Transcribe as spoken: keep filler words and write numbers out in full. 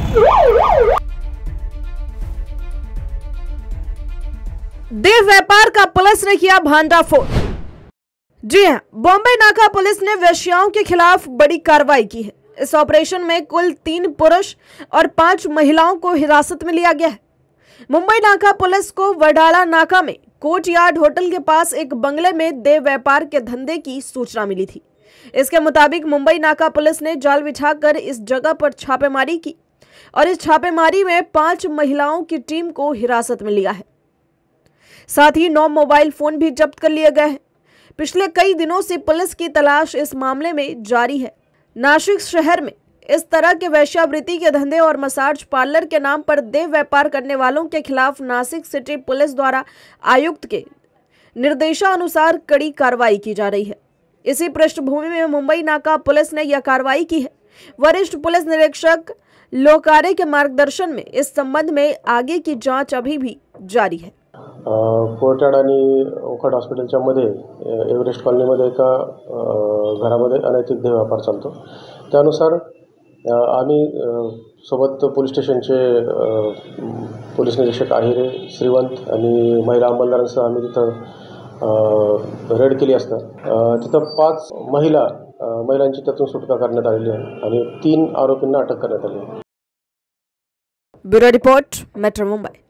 देह व्यापार का पुलिस ने किया भांडाफोड़। जी हां, बॉम्बे नाका पुलिस ने वेश्याओं के खिलाफ बड़ी कार्रवाई की है। इस ऑपरेशन में कुल तीन पुरुष और पांच महिलाओं को हिरासत में लिया गया है। मुंबई नाका पुलिस को वडाला नाका में कोर्ट यार्ड होटल के पास एक बंगले में देह व्यापार के धंधे की सूचना मिली थी। इसके मुताबिक मुंबई नाका पुलिस ने जाल बिछाकर इस जगह पर छापेमारी की और इस छापेमारी में पांच महिलाओं की टीम को हिरासत में लिया है। साथ ही नौ मोबाइल फोन भी जब्त कर लिए गए हैं। पिछले कई दिनों से पुलिस की तलाश इस मामले में जारी है। नासिक शहर में इस तरह के वेश्यावृत्ति के धंधे और मसाज पार्लर के नाम पर देह व्यापार करने वालों के खिलाफ नासिक सिटी पुलिस द्वारा आयुक्त के निर्देशानुसार कड़ी कार्रवाई की जा रही है। इसी पृष्ठभूमि में मुंबई नाका पुलिस ने यह कार्रवाई की है। वरिष्ठ पुलिस निरीक्षक लोकारे के मार्गदर्शन में इस संबंध में आगे की जांच अभी भी जारी है। कोर्टयार्ड आणि ओकाड हॉस्पिटलच्या मध्ये एव्हरेस्ट कॉलनीमध्ये एका घरामध्ये अनैतिक देह व्यापार चालतो। त्यानुसार आम्ही सोबत पोलीस स्टेशनचे पोलीस निरीक्षक आहिरे, श्रीवंत आणि महिला अंमलदारांसह आम्ही तिथं रेड केली असता तिथं पाच महिला महिलांची त्यातून सुटका करण्यात आलेली आहे आणि तीन आरोपींना अटक करण्यात आली आहे। Bureau report, metro Mumbai.